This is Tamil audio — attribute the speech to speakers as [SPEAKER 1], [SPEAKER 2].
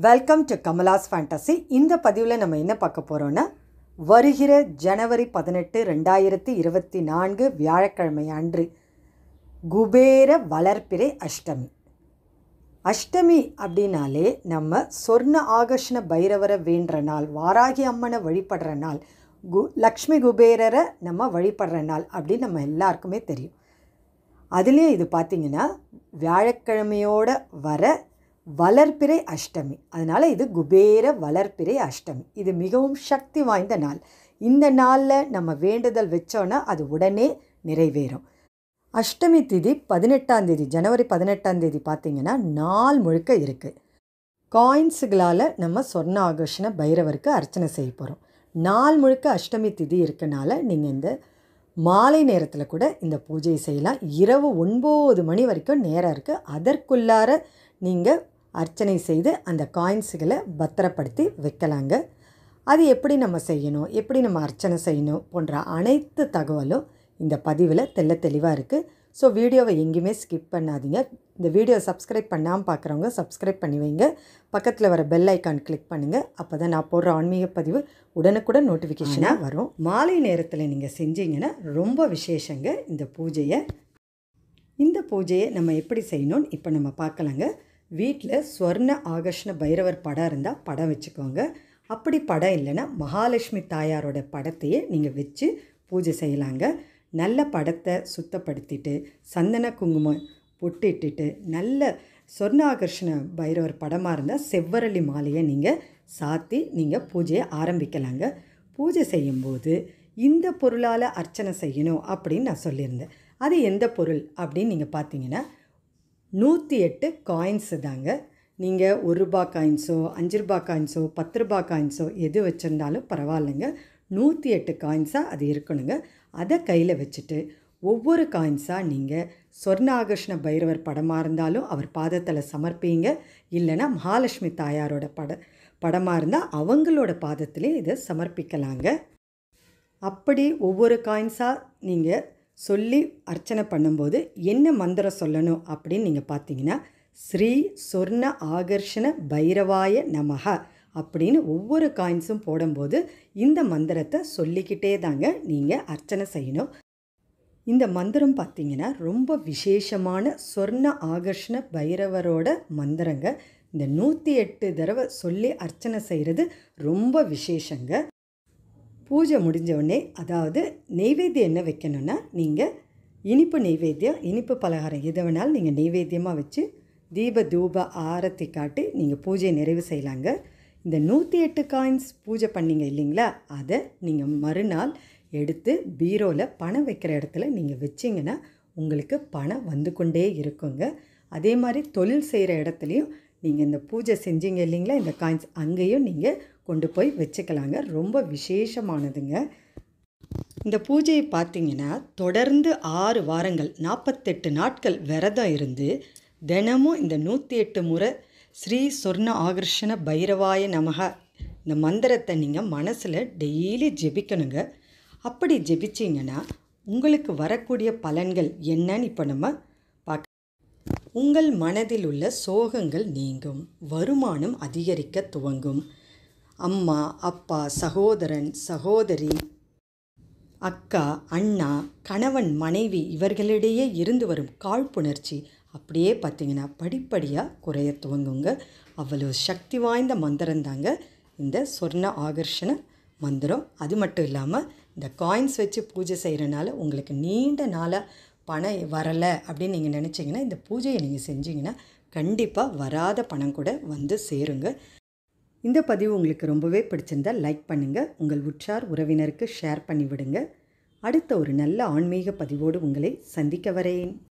[SPEAKER 1] Welcome to Kamala's fantasy. இந்த பதிவில் நம்ம என்ன பார்க்க போகிறோன்னா, வருகிற ஜனவரி 18, 2024 வியாழக்கிழமை அன்று குபேர வளர்பிறை அஷ்டமி. அஷ்டமி அப்படின்னாலே நம்ம சொர்ண ஆகர்ஷண பைரவரை வேண்டுற நாள், வாராகி அம்மனை வழிபடுற நாள், லக்ஷ்மி குபேரரை நம்ம வழிபடுற நாள் அப்படின்னு நம்ம எல்லாருக்குமே தெரியும். அதுலேயும் இது பார்த்திங்கன்னா வியாழக்கிழமையோடு வர வளர்பிறை அஷ்டமி. அதனால் இது குபேர வளர்பிறை அஷ்டமி. இது மிகவும் சக்தி வாய்ந்த நாள். இந்த நாளில் நம்ம வேண்டுதல் வச்சோன்னா அது உடனே நிறைவேறும். அஷ்டமி திதி 18ஆம் தேதி, ஜனவரி 18ஆம் தேதி பார்த்திங்கன்னா நாள் முழுக்க இருக்குது. காயின்ஸுகளால் நம்ம சொர்ண ஆகர்ஷண பைரவருக்கு அர்ச்சனை செய்ய போகிறோம். நாள் முழுக்க அஷ்டமி திதி இருக்கனால நீங்கள் இந்த மாலை நேரத்தில் கூட இந்த பூஜையை செய்யலாம். இரவு 9 மணி வரைக்கும் நேரம் இருக்குது. அதற்குள்ளார நீங்கள் அர்ச்சனை செய்து அந்த காயின்ஸுகளை பத்திரப்படுத்தி வைக்கலாங்க. அது எப்படி நம்ம செய்யணும், எப்படி நம்ம அர்ச்சனை செய்யணும் போன்ற அனைத்து தகவலும் இந்த பதிவில் தெளிவாக இருக்குது. ஸோ வீடியோவை எங்கேயுமே ஸ்கிப் பண்ணாதீங்க. இந்த வீடியோ சப்ஸ்கிரைப் பண்ணாமல் பார்க்குறவங்க சப்ஸ்கிரைப் பண்ணி வைங்க. பக்கத்தில் வர பெல் ஐக்கான் கிளிக் பண்ணுங்கள். அப்போ தான் நான் போடுற ஆன்மீக பதிவு உடனுக்குடன் நோட்டிஃபிகேஷனாக வரும். மாலை நேரத்தில் நீங்கள் செஞ்சீங்கன்னா ரொம்ப விசேஷங்க இந்த பூஜையை. இந்த பூஜையை நம்ம எப்படி செய்யணும்னு இப்போ நம்ம பார்க்கலாங்க. வீட்டில் ஸ்வர்ண ஆகர்ஷண பைரவர் படம் இருந்தால் படம் வச்சுக்கோங்க. அப்படி படம் இல்லைன்னா மகாலட்சுமி தாயாரோட படத்தையே நீங்கள் வச்சு பூஜை செய்யலாங்க. நல்ல படத்தை சுத்தப்படுத்திட்டு சந்தன குங்குமம் பொட்டிட்டுட்டு நல்ல சொர்ண ஆகர்ஷண பைரவர் படமாக இருந்தால் செவ்வரளி மாலையை நீங்கள் சாத்தி நீங்கள் பூஜையை ஆரம்பிக்கலாங்க. பூஜை செய்யும்போது இந்த பொருளால் அர்ச்சனை செய்யணும் அப்படின்னு நான் சொல்லியிருந்தேன். அது எந்த பொருள் அப்படின்னு நீங்கள் பார்த்தீங்கன்னா 108 காயின்ஸு தாங்க. நீங்கள் 1 ரூபா காயின்ஸோ 5 ரூபா காயின்ஸோ 10 ரூபா காயின்ஸோ எது வச்சுருந்தாலும் பரவாயில்லைங்க. 108 காயின்ஸாக அது இருக்கணுங்க. அதை கையில் வச்சுட்டு ஒவ்வொரு காயின்ஸாக நீங்கள் சொர்ண ஆகர்ஷண பைரவர் படமாக இருந்தாலும் அவர் பாதத்தில் சமர்ப்பிங்க. இல்லைன்னா மகாலட்சுமி தாயாரோட படமாக இருந்தால் அவங்களோட பாதத்திலே இதை சமர்ப்பிக்கலாங்க. அப்படி ஒவ்வொரு காயின்ஸாக நீங்கள் சொல்லி அர்ச்சனை பண்ணும்போது என்ன மந்திரம் சொல்லணும் அப்படின்னு நீங்கள் பார்த்தீங்கன்னா, ஸ்ரீ சொர்ண ஆகர்ஷண பைரவாய நமஹ அப்படின்னு ஒவ்வொரு காயின்ஸும் போடும்போது இந்த மந்திரத்தை சொல்லிக்கிட்டே தாங்க நீங்கள் அர்ச்சனை செய்யணும். இந்த மந்திரம் பார்த்திங்கன்னா ரொம்ப விசேஷமான சொர்ண ஆகர்ஷண பைரவரோட மந்திரங்க. இந்த 108 தடவை சொல்லி அர்ச்சனை செய்கிறது ரொம்ப விசேஷங்க. பூஜை முடிஞ்சவுடனே, அதாவது நெய்வேத்தியம் என்ன வைக்கணும்னா, நீங்கள் இனிப்பு நெய்வேத்தியம், இனிப்பு பலகாரம் எது வேணாலும் நீங்கள் நெய்வேத்தியமாக வச்சு தீப தூப ஆரத்தி காட்டி நீங்கள் பூஜையை நிறைவு செய்யலாங்க. இந்த 108 காயின்ஸ் பூஜை பண்ணிங்க இல்லைங்களா, அதை நீங்கள் மறுநாள் எடுத்து பீரோவில் பணம் வைக்கிற இடத்துல நீங்கள் வச்சிங்கன்னா உங்களுக்கு பணம் வந்து கொண்டே இருக்குங்க. அதே மாதிரி தொழில் செய்கிற இடத்துலையும் நீங்கள் இந்த பூஜை செஞ்சீங்க இல்லைங்களா, இந்த காயின்ஸ் அங்கேயும் நீங்கள் கொண்டு போய் வச்சுக்கலாங்க. ரொம்ப விசேஷமானதுங்க. இந்த பூஜையை பார்த்திங்கன்னா தொடர்ந்து 6 வாரங்கள் 48 நாட்கள் விரதம் இருந்து தினமும் இந்த 108 முறை ஸ்ரீ சொர்ண ஆகர்ஷண பைரவாய நமஹ இந்த மந்திரத்தை நீங்கள் மனசில் டெய்லி ஜெபிக்கணுங்க. அப்படி ஜெபிச்சிங்கன்னா உங்களுக்கு வரக்கூடிய பலன்கள் என்னன்னு இப்போ நம்ம பார்க்க. உங்கள் மனதில் உள்ள சோகங்கள் நீங்கும், வருமானம் அதிகரிக்க துவங்கும், அம்மா அப்பா சகோதரன் சகோதரி அக்கா அண்ணா கணவன் மனைவி இவர்களிடையே இருந்து வரும் காழ்ப்புணர்ச்சி அப்படியே பார்த்திங்கன்னா படிப்படியாக குறைய துவங்குங்க. அவ்வளோ சக்தி வாய்ந்த மந்திரம் தாங்க இந்த சொர்ண ஆகர்ஷண மந்திரம். அது மட்டும் இல்லாமல் இந்த காயின்ஸ் வச்சு பூஜை செய்கிறனால உங்களுக்கு நீண்ட நாளாக பணம் வரலை அப்படின்னு நீங்கள் நினச்சிங்கன்னா இந்த பூஜையை நீங்கள் செஞ்சீங்கன்னா கண்டிப்பாக வராத பணம் கூட வந்து சேருங்க. இந்த பதிவு உங்களுக்கு ரொம்பவே பிடிச்சிருந்தால் லைக் பண்ணுங்கள். உங்கள் உற்றார் உறவினருக்கு ஷேர் பண்ணிவிடுங்க. அடுத்த ஒரு நல்ல ஆன்மீக பதிவோடு உங்களை சந்திக்க வரேன்.